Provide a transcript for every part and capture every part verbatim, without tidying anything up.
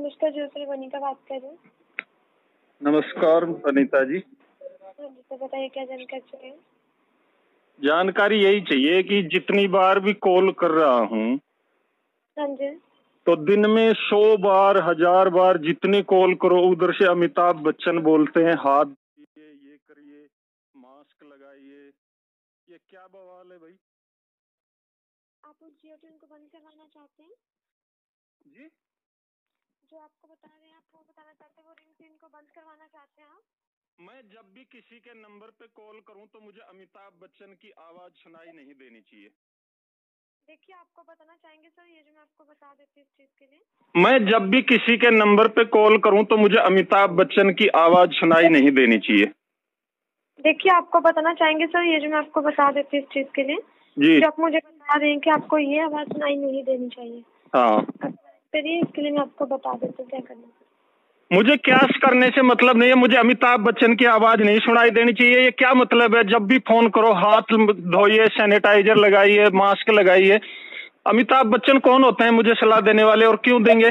नमस्कार ज्योति वनिता बात कर रहे हैं। नमस्कार अनीता जी। हाँ जी, तो बताइए क्या जानकारी चाहिए। जानकारी यही चाहिए कि जितनी बार भी कॉल कर रहा हूँ हाँ जी, तो दिन में सौ बार हजार बार जितनी कॉल करो उधर से अमिताभ बच्चन बोलते हैं हाथ धोइए, ये करिए, मास्क लगाइए। ये क्या बवाल है भाई। आप उस जियो ट्यून को बंद करवाना चाहते हैं? जी जो आपको बता रहे हैं, आप वो बताना चाहते हैं, वो रिंग टोन को बंद करवाना चाहते हैं आप? मैं जब भी किसी के नंबर पे कॉल करूं तो मुझे अमिताभ बच्चन की आवाज सुनाई नहीं देनी चाहिए। देखिए, आपको बताना चाहेंगे सर, ये जो मैं आपको बता देती हूँ इस चीज के लिए। मैं जब भी किसी के नंबर पे कॉल करूं तो मुझे अमिताभ बच्चन की आवाज सुनाई नहीं देनी चाहिए। देखिए, आपको बताना चाहेंगे सर, ये जो मैं आपको बता देती हूँ इस चीज के लिए। जी जो आप मुझे बता रहे हैं कि आपको ये आवाज सुनाई नहीं देनी चाहिए। हाँ, चलिए इसके लिए मैं आपको बता देती हूँ क्या करना है। मुझे क्या करने से मतलब नहीं है। मुझे अमिताभ बच्चन की आवाज नहीं सुनाई देनी चाहिए। ये क्या मतलब है? जब भी फोन करो हाथ धोइए, सैनिटाइजर लगाइए, मास्क लगाइए। अमिताभ बच्चन कौन होते हैं मुझे सलाह देने वाले, और क्यों देंगे?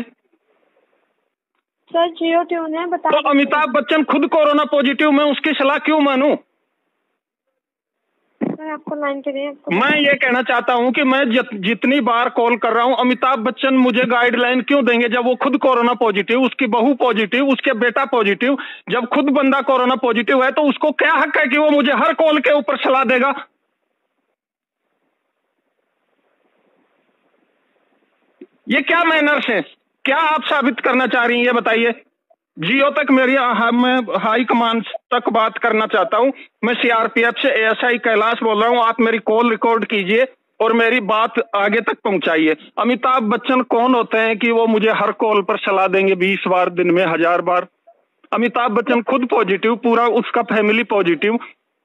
सर जियो ट्यून है, बता तो अमिताभ बच्चन खुद कोरोना पॉजिटिव, मैं उसकी सलाह क्यों मानूं? सर आपको लाइन पे नहीं, आपको मैं ये कहना चाहता हूं कि मैं जित, जितनी बार कॉल कर रहा हूं, अमिताभ बच्चन मुझे गाइडलाइन क्यों देंगे जब वो खुद कोरोना पॉजिटिव, उसकी बहू पॉजिटिव, उसके बेटा पॉजिटिव। जब खुद बंदा कोरोना पॉजिटिव है तो उसको क्या हक है कि वो मुझे हर कॉल के ऊपर सलाह देगा? ये क्या मैनर्स है? क्या आप साबित करना चाह रही हैं ये बताइए। जियो तक मेरी मैं हाई कमांड तक बात करना चाहता हूं। मैं सीआरपीएफ से एएसआई कैलाश बोल रहा हूं। आप मेरी कॉल रिकॉर्ड कीजिए और मेरी बात आगे तक पहुंचाइए। अमिताभ बच्चन कौन होते हैं कि वो मुझे हर कॉल पर सलाह देंगे बीस बार, दिन में हजार बार? अमिताभ बच्चन खुद पॉजिटिव, पूरा उसका फैमिली पॉजिटिव।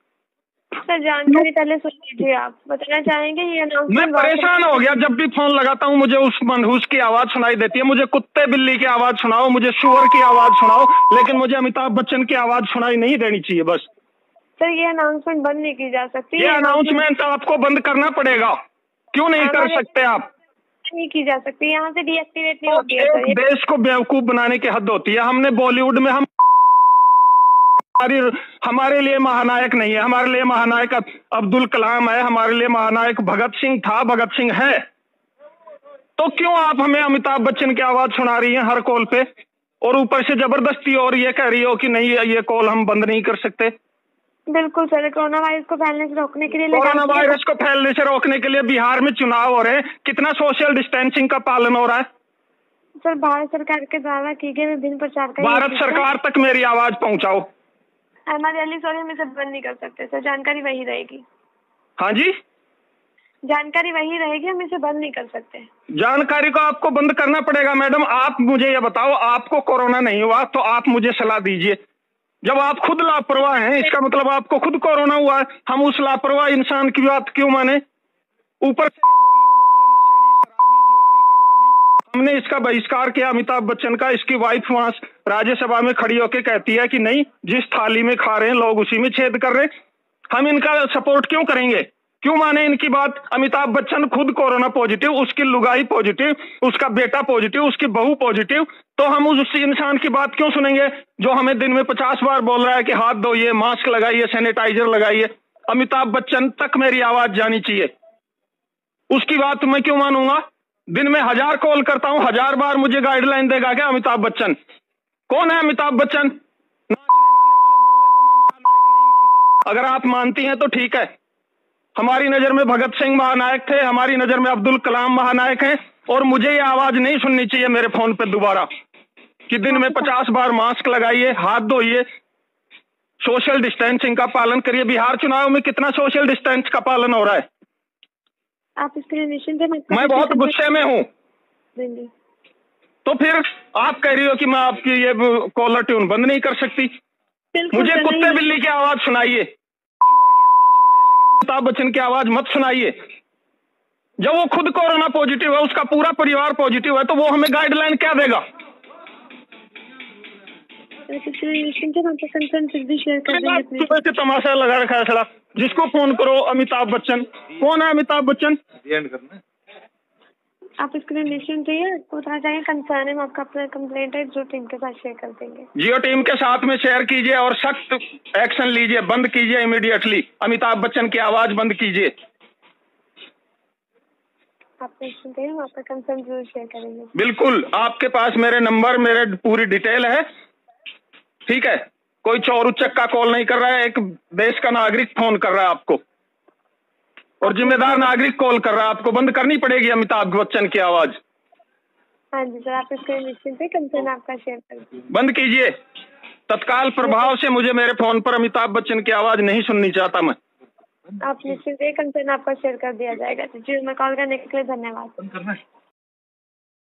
सर जानकारी पहले सुन लीजिए। आप बताना चाहेंगे ये मैं अनाउंसमेंट परेशान हो गया। जब भी फोन लगाता हूँ मुझे उस मनहूस की आवाज सुनाई देती है। मुझे कुत्ते बिल्ली की आवाज सुनाओ, मुझे सुअर की आवाज सुनाओ, लेकिन मुझे अमिताभ बच्चन की आवाज सुनाई नहीं देनी चाहिए बस। सर ये अनाउंसमेंट बंद नहीं की जा सकती। ये अनाउंसमेंट आपको बंद करना पड़ेगा। क्यों नहीं कर सकते आप? नहीं की जा सकती, यहाँ से डीएक्टिवेट नहीं होती है एक सर। देश को बेवकूफ बनाने की हद होती है। हमने बॉलीवुड में हम हमारी हमारे लिए महानायक नहीं है। हमारे लिए महानायक अब्दुल कलाम है, हमारे लिए महानायक भगत सिंह था, भगत सिंह है। तो क्यों आप हमें अमिताभ बच्चन की आवाज सुना रही हैं हर कॉल पे, और ऊपर से जबरदस्ती और ये कह रही हो कि नहीं ये कॉल हम बंद नहीं कर सकते? बिल्कुल सर, कोरोना वायरस को फैलने से रोकने के लिए कोरोना वायरस को फैलने से रोकने के लिए बिहार में चुनाव हो रहे हैं। कितना सोशल डिस्टेंसिंग का पालन हो रहा है? सर भारत सरकार के द्वारा की गई विभिन्न प्रचार का भारत सरकार तक मेरी आवाज पहुंचाओ। हमारे अली सॉरी हम इसे बंद नहीं कर सकते सर, जानकारी वही रहेगी। हाँ जी, जानकारी वही रहेगी, हम इसे बंद नहीं कर सकते। जानकारी को आपको बंद करना पड़ेगा मैडम। आप मुझे ये बताओ, आपको कोरोना नहीं हुआ तो आप मुझे सलाह दीजिए। जब आप खुद लापरवाह हैं, इसका मतलब आपको खुद कोरोना हुआ है। हम उस लापरवाह इंसान की बात क्यों माने? ऊपर से बॉलीवुड वाले नशेड़ी, शराबी, जुआरी, कबाबी। हमने इसका बहिष्कार किया अमिताभ बच्चन का। इसकी वाइफ वहां राज्यसभा में खड़ी होकर कहती है कि नहीं, जिस थाली में खा रहे हैं लोग उसी में छेद कर रहे हैं। हम इनका सपोर्ट क्यों करेंगे? क्यों माने इनकी बात? अमिताभ बच्चन खुद कोरोना पॉजिटिव, उसकी लुगाई पॉजिटिव, उसका बेटा पॉजिटिव, उसकी बहू पॉजिटिव। तो हम उस इंसान की बात क्यों सुनेंगे जो हमें दिन में पचास बार बोल रहा है कि हाथ धोइए, मास्क लगाइए, सैनिटाइजर लगाइए? अमिताभ बच्चन तक मेरी आवाज जानी चाहिए। उसकी बात मैं क्यों मानूंगा? दिन में हजार कॉल करता हूं, हजार बार मुझे गाइडलाइन देगा क्या अमिताभ बच्चन? कौन है अमिताभ बच्चन? नाचने गाने वाले भड़वे को मैं महानायक नहीं मानता। अगर आप मानती हैं तो ठीक है। हमारी नजर में भगत सिंह महानायक थे, हमारी नजर में अब्दुल कलाम महानायक हैं। और मुझे ये आवाज नहीं सुननी चाहिए मेरे फोन पे दोबारा कि दिन में पचास बार मास्क लगाइए, हाथ धोइए, सोशल डिस्टेंसिंग का पालन करिए। बिहार चुनाव में कितना सोशल डिस्टेंस का पालन हो रहा है? आप इसके लिए निश्चिंत हैं। मैं बहुत गुस्से में हूँ। तो फिर आप कह रही हो कि मैं आपकी ये कॉलर ट्यून बंद नहीं कर सकती। मुझे कुत्ते बिल्ली की आवाज सुनाइए, अमिताभ बच्चन की आवाज मत सुनाइए। जब वो खुद कोरोना पॉजिटिव है, उसका पूरा परिवार पॉजिटिव है, तो वो हमें गाइडलाइन क्या देगा? सुबह से तमाशा लगा रखा है सड़ा। जिसको फोन करो अमिताभ बच्चन। कौन है अमिताभ बच्चन? आप इसके लिए निश्चिंत रहिए। आपको बताना चाहिए कंसर्न है, हम आपका अपना कंप्लेंट है जो टीम के साथ शेयर कर देंगे। जियो टीम के साथ में शेयर कीजिए और सख्त एक्शन लीजिए, बंद कीजिए इमीडिएटली। अमिताभ बच्चन की आवाज बंद कीजिए। आप निश्चिंत रहिए, हम आपका कंसर्न जरूर शेयर करेंगे। बिल्कुल, आपके पास मेरे नंबर, मेरे पूरी डिटेल है, ठीक है। कोई चोर उचक्का कॉल नहीं कर रहा है, एक देश का नागरिक फोन कर रहा है आपको, और जिम्मेदार नागरिक कॉल कर रहा है। आपको बंद करनी पड़ेगी अमिताभ बच्चन की आवाज। हाँ जी सर, आप इसके निश्चिंत है, कंसर्न आपका शेयर कर दीजिए। बंद कीजिए तत्काल प्रभाव से। मुझे मेरे फोन पर अमिताभ बच्चन की आवाज नहीं सुननी चाहता मैं। आप निश्चिंत है, कंसर्न आपका शेयर कर दिया जाएगा। जी, मैं कॉल करने के लिए धन्यवाद।